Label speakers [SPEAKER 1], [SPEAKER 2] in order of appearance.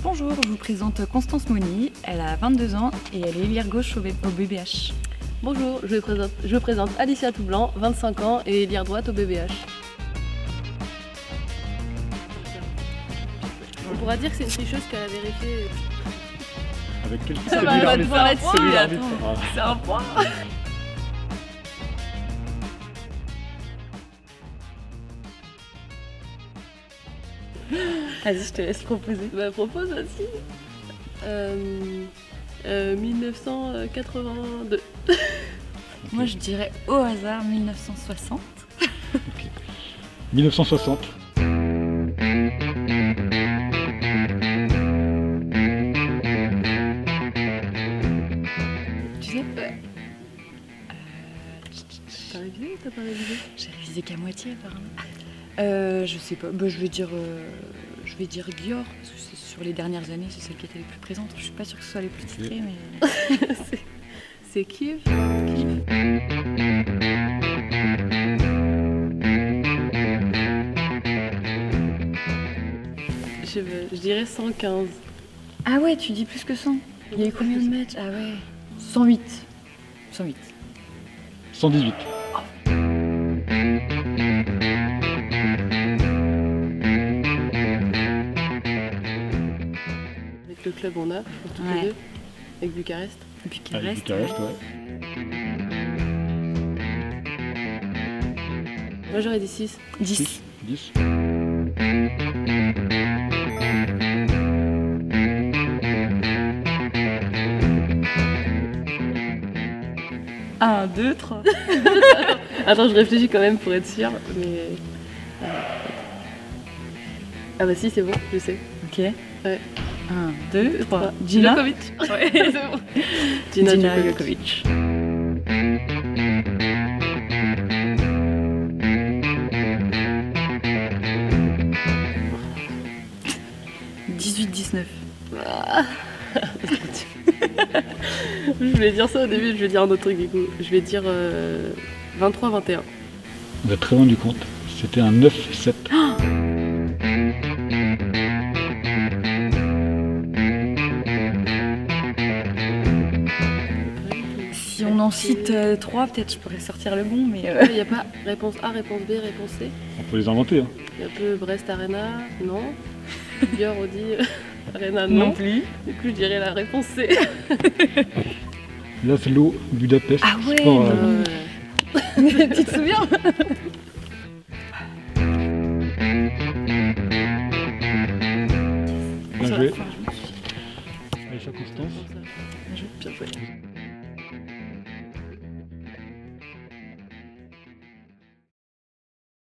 [SPEAKER 1] Bonjour, je vous présente Constance Moni, elle a 22 ans et elle est ailière gauche au BBH.
[SPEAKER 2] Bonjour, je présente Alicia Toublanc, 25 ans et ailière droite au BBH. On pourra dire que c'est une tricheuse qu'elle a vérifié.
[SPEAKER 3] Avec quel
[SPEAKER 2] Ça va, devoir là-dessus,
[SPEAKER 1] C'est un point. Vas-y, je te laisse proposer.
[SPEAKER 2] Bah propose aussi. 1982.
[SPEAKER 1] Moi je dirais au hasard 1960.
[SPEAKER 3] Okay. 1960.
[SPEAKER 1] Tu sais?
[SPEAKER 2] Ouais. T'as révisé ou t'as pas révisé?
[SPEAKER 1] J'ai révisé qu'à moitié apparemment. Je sais pas, bah, je vais dire Dior, parce que c'est sur les dernières années, c'est celle qui était les plus présentes. Je suis pas sûre que ce soit les plus titrées, mais...
[SPEAKER 2] C'est Kiev. Je dirais 115.
[SPEAKER 1] Ah ouais, tu dis plus que 100. Il y a eu combien de matchs? Ah ouais. 108. 108.
[SPEAKER 3] 118.
[SPEAKER 2] Avec le club on a, pour tous les deux. Avec Bucarest.
[SPEAKER 3] Avec Bucarest, ouais.
[SPEAKER 2] Moi j'aurais dit 6.
[SPEAKER 1] 10.
[SPEAKER 3] 10.
[SPEAKER 1] Un, 2, 3.
[SPEAKER 2] Attends, je réfléchis quand même pour être sûre, mais... Ah bah si, c'est bon, je sais.
[SPEAKER 1] Ok.
[SPEAKER 2] Ouais.
[SPEAKER 1] 1, 2, 3. Gina
[SPEAKER 2] Djokovic. Ouais, c'est bon. Gina Djokovic.
[SPEAKER 1] 18-19.
[SPEAKER 2] Je voulais dire ça au début, je vais dire un autre truc du coup. Je vais dire 23-21.
[SPEAKER 3] Vous êtes très loin du compte. C'était un 9-7.
[SPEAKER 1] Si on en cite 3, peut-être je pourrais sortir le bon, mais...
[SPEAKER 2] Il n'y a pas réponse A, réponse B, réponse C.
[SPEAKER 3] On peut les inventer. Hein.
[SPEAKER 2] Il y a un peu Brest Arena, non. Bior Audi Arena, non.
[SPEAKER 1] Non plus.
[SPEAKER 2] Du coup, je dirais la réponse C.
[SPEAKER 3] Laszlo Budapest.
[SPEAKER 1] Ah ouais,
[SPEAKER 3] Sport,
[SPEAKER 1] tu te souviens?
[SPEAKER 3] Bien joué. Aïcha Constance.
[SPEAKER 2] Bien joué.